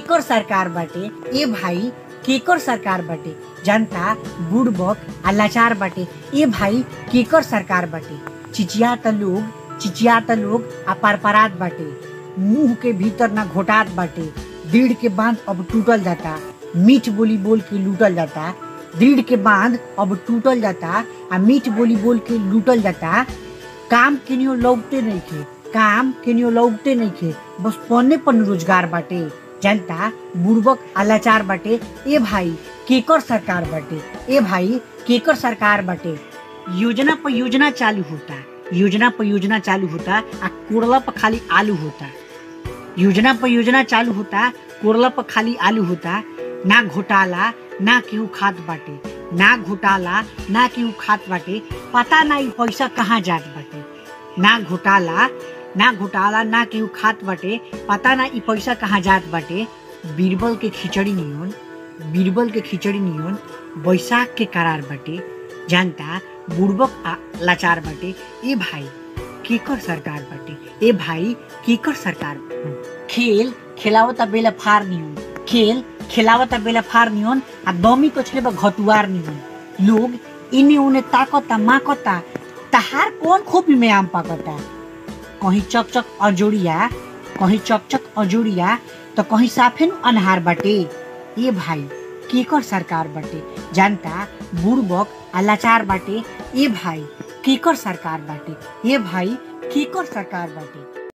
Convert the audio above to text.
केकर सरकार बाटे। ए भाई केकर सरकार बाटे। जनता बुड़बक आ लाचार बाटे। ए भाई केकर सरकार बाटे। चिचिया त लोग आ परपरात बाटे। मुंह के भीतर ना घोटात बाटे। दृढ़ के बांध अब टूटल जाता। मीठ बोली बोल के लूटल जाता। दृढ़ के बांध अब टूटल जाता आ मीठ बोली बोल के लूटल जाता। काम केनियो लौटते नहीं खे। बस पन्ने पन रोजगार बाटे। जनता बुड़बक आ लाचार बाटे। ए भाई केकर सरकार बाटे। ए भाई केकर सरकार बाटे। योजना पर योजना चालू होता आ कोड़ला पर खाली आलू होता। योजना पर योजना चालू होता, कोड़ला पर खाली आलू होता। ना घोटाला ना केहू खात बाटे। पता ना ई पैसा कहाँ जात बाटे। ना घोटाला ना केहू खात बाटे। पता ना ई पैसा कहाँ जात बाटे। बीरबल के खिचड़ी नियन बैसाख के करार बाटे। जनता बुड़बक आ लाचार बाटे। ए भाई केकर सरकार बाटे। ए भाई केकर सरकार। खेल खेलावता बेला फार नियन आ दमी कछले बा घटुआर नियन। लोग इने उने ताकता माकता। तहार कौन खोपी में आम पाकता। कहीं चकचक अजोड़िया तो कहीं साफे अनहार बाटे। ए भाई केकर सरकार बाटे। जनता बुड़बक आ लाचार बाटे। ए भाई केकर सरकार बाटे। ए भाई केकर सरकार बाटे।